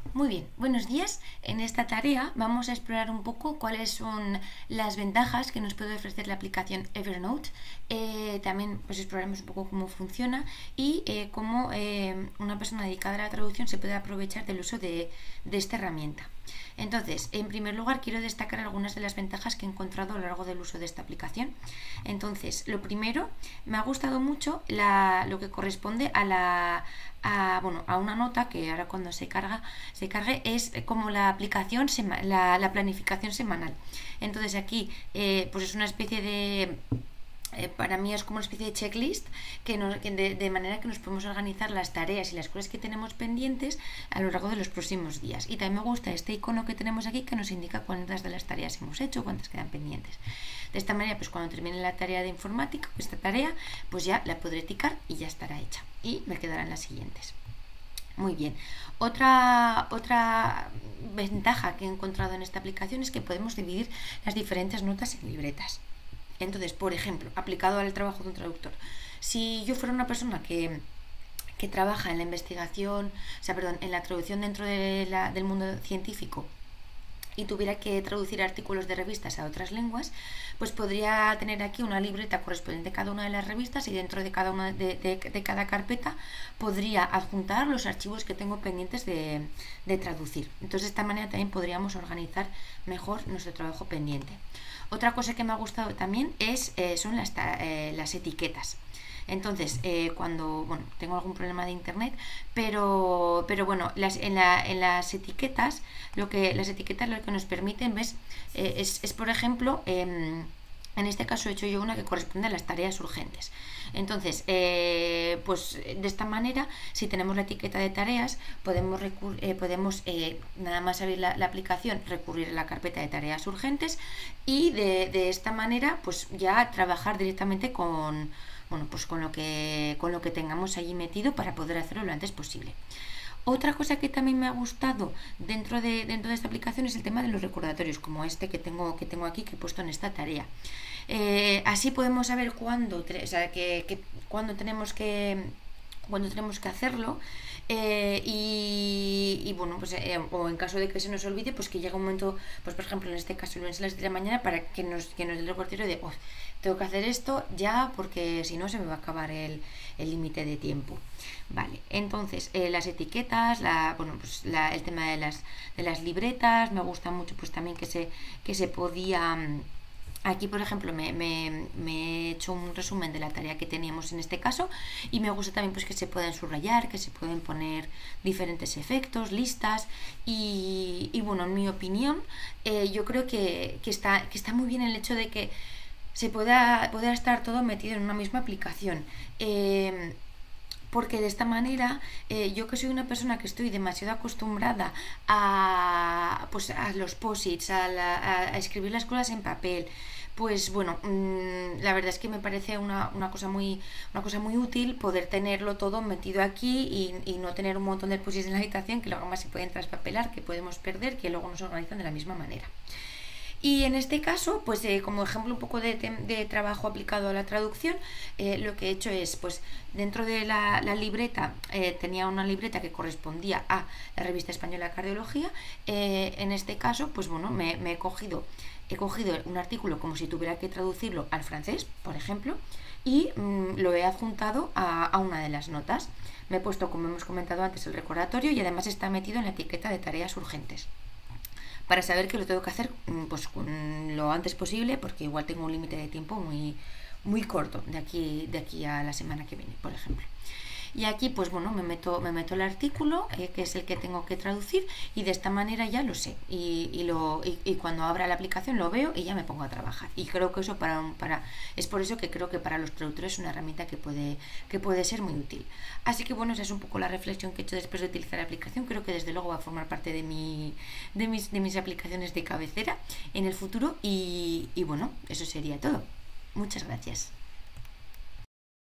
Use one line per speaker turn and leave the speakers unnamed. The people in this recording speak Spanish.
Muy bien, buenos días. En esta tarea vamos a explorar un poco cuáles son las ventajas que nos puede ofrecer la aplicación Evernote. También pues exploraremos un poco cómo funciona y cómo una persona dedicada a la traducción se puede aprovechar del uso de esta herramienta. Entonces, en primer lugar, quiero destacar algunas de las ventajas que he encontrado a lo largo del uso de esta aplicación. Entonces, lo primero, me ha gustado mucho lo que corresponde a una nota que ahora cuando se cargue es como la aplicación, la planificación semanal. Entonces aquí pues es una especie de para mí es como una especie de checklist de manera que nos podemos organizar las tareas y las cosas que tenemos pendientes a lo largo de los próximos días. Y también me gusta este icono que tenemos aquí que nos indica cuántas de las tareas hemos hecho, cuántas quedan pendientes. De esta manera, pues cuando termine la tarea de informática, esta tarea, pues ya la podré ticar y ya estará hecha. Y me quedarán las siguientes. Muy bien. Otra ventaja que he encontrado en esta aplicación es que podemos dividir las diferentes notas en libretas. Entonces, por ejemplo, aplicado al trabajo de un traductor, si yo fuera una persona que trabaja en la investigación, en la traducción dentro del mundo científico y tuviera que traducir artículos de revistas a otras lenguas, pues podría tener aquí una libreta correspondiente a cada una de las revistas y dentro de cada una de cada carpeta podría adjuntar los archivos que tengo pendientes de traducir. Entonces de esta manera también podríamos organizar mejor nuestro trabajo pendiente. Otra cosa que me ha gustado también son las etiquetas. Entonces, cuando tengo algún problema de internet, pero bueno, en las etiquetas, lo que nos permiten, ¿ves? Es por ejemplo, en este caso he hecho yo una que corresponde a las tareas urgentes. Entonces, pues de esta manera, si tenemos la etiqueta de tareas, podemos nada más abrir la aplicación, recurrir a la carpeta de tareas urgentes y de esta manera, pues ya trabajar directamente con lo que tengamos allí metido para poder hacerlo lo antes posible. Otra cosa que también me ha gustado dentro de esta aplicación es el tema de los recordatorios, como este que tengo aquí, que he puesto en esta tarea. Así podemos saber cuándo tenemos que hacerlo, o en caso de que se nos olvide, pues que llega un momento, pues por ejemplo en este caso el lunes a las 10 de la mañana, para que nos dé el recordatorio de tengo que hacer esto ya porque si no se me va a acabar el límite de tiempo. Vale, entonces las etiquetas, el tema de las libretas, me gusta mucho pues también que se podía. Aquí, por ejemplo, me he hecho un resumen de la tarea que teníamos en este caso y me gusta también pues que se pueden subrayar, que se pueden poner diferentes efectos, listas y en mi opinión, yo creo que está muy bien el hecho de que se pueda estar todo metido en una misma aplicación. Porque de esta manera yo que soy una persona que estoy demasiado acostumbrada a los posits, a escribir las cosas en papel, pues bueno, la verdad es que me parece una cosa muy útil poder tenerlo todo metido aquí y no tener un montón de posits en la habitación que luego más se pueden traspapelar, que podemos perder, que luego nos organizan de la misma manera. Y en este caso, pues como ejemplo un poco de trabajo aplicado a la traducción, lo que he hecho es, pues dentro de la libreta, tenía una libreta que correspondía a la revista española de cardiología. En este caso, pues bueno, he cogido un artículo como si tuviera que traducirlo al francés, por ejemplo, y lo he adjuntado a una de las notas. Me he puesto, como hemos comentado antes, el recordatorio y además está metido en la etiqueta de tareas urgentes, para saber que lo tengo que hacer pues lo antes posible, porque igual tengo un límite de tiempo muy corto de aquí a la semana que viene, por ejemplo. Y aquí pues bueno, me meto el artículo, que es el que tengo que traducir, y de esta manera ya lo sé y cuando abra la aplicación lo veo y ya me pongo a trabajar. Y creo que eso es por eso que creo que para los traductores es una herramienta que puede ser muy útil. Así que bueno, esa es un poco la reflexión que he hecho después de utilizar la aplicación. Creo que desde luego va a formar parte de mis aplicaciones de cabecera en el futuro y bueno, eso sería todo. Muchas gracias.